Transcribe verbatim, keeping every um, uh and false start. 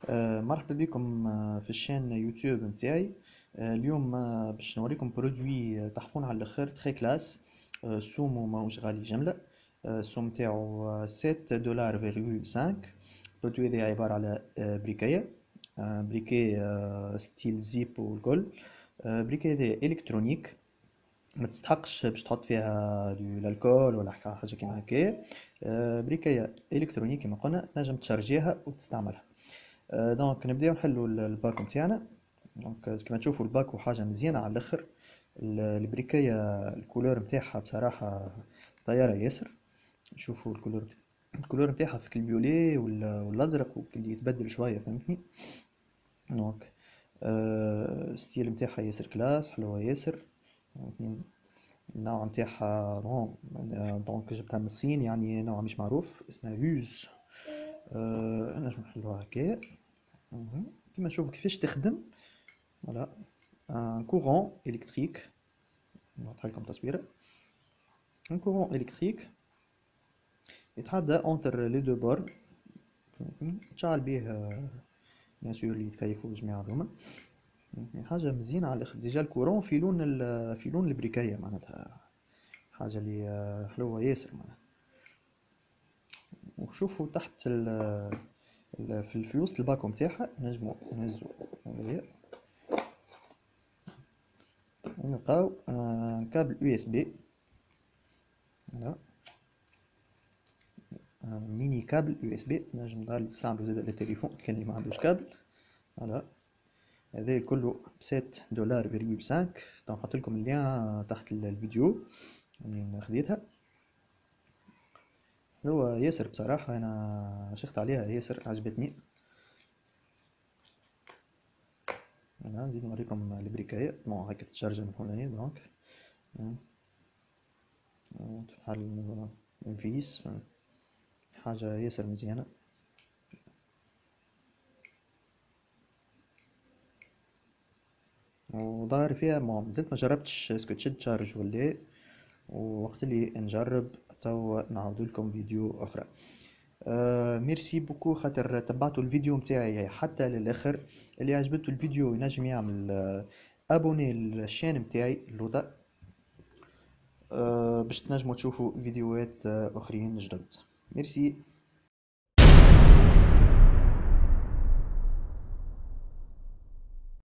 آه، مرحبا بكم آه، في الشان يوتيوب متاعي. آه، اليوم آه، باش نوريكم برودوي آه، تحفون على الاخر تخي كلاس. آه، سومو ماهوش غالي جملة. آه، السوم تاعو سبعة دولار فيغول خمسة. البرودوي هذا عبارة على آه، بريكاية. آه، بريكي آه، ستيل زيب والكل. آه، بريكي هذا الكترونيك، ما تستحقش باش تحط فيها دو الكول ولا حاجة كيما هكايا. آه، بريكاية الكترونيك كما قلنا تنجم تشارجيها وتستعملها. آه، دونك نبداو نحلو ال- الباك نتاعنا. دونك كما تشوفوا الباك حاجة مزيانة على الاخر. ال- البريكاية الكولور نتاعها بصراحة طيارة ياسر. شوفوا الكولور نتاع- الكولور نتاعها في الفيولي وال- والازرق واللي يتبدل شوية، فهمتني؟ دونك آه، الستيل نتاعها ياسر كلاس حلوة ياسر، فهمتني؟ النوع نتاعها بون، آه، دونك جبتها من الصين، يعني نوع مش معروف اسمها هوز. أه نجم نحلوها هكايا. مهم. كيما نشوفوا كيفاش تخدم. فوالا، ان كورون الكتريك. نوضح لكم تصويره. ان كورون الكتريك يتعدى اونتر لي دو بور، تشعل بيه بيان سور اللي يتكيفوا الجماعة هذوما. حاجة مزيانة على الاخر، ديجا الكورون في لون ال- في لون البريكاية، معناتها حاجة اللي آه، حلوة ياسر معناتها. وشوفوا تحت ال ال- في في وسط الباكو نتاعها نجمو نهزو هذايا، ونلقاو آه، كابل يو اس بي. ميني كابل يو اس بي، نجم نضال نستعملو زادا للتليفون كان اللي ما عندوش كابل. فوالا، هذا كله بسات دولار فيريول سانك. نحط لكم اللين تحت الفيديو اللي خديتها. هو ياسر بصراحة، أنا شخت عليها ياسر عجبتني. أنا نزيد نوريكم البريكاية، بون هاكا تتشارج من هنا دونك تفعل الفيس. حاجة ياسر مزيانة. وظاهر فيها ما مازلت ما جربتش اسكو تشد تشارج ولا إيه. ووقت اللي نجرب تو نعاود لكم فيديو اخرى. آه ميرسي بوكو خاطر تبعتوا الفيديو متاعي حتى للاخر. اللي عجبته الفيديو ينجم يعمل آه ابوني للشان متاعي اللوطا، آه باش تنجموا تشوفوا فيديوهات آه اخرين جدد. ميرسي.